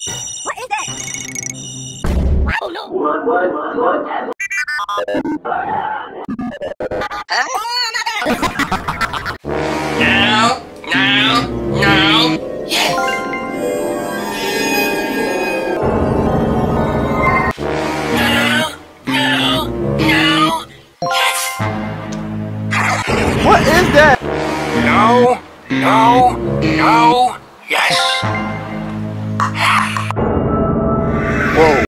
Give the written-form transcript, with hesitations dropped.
What is that? Oh no! No! Yes! No! Yes! What is that? No! Yes! Whoa.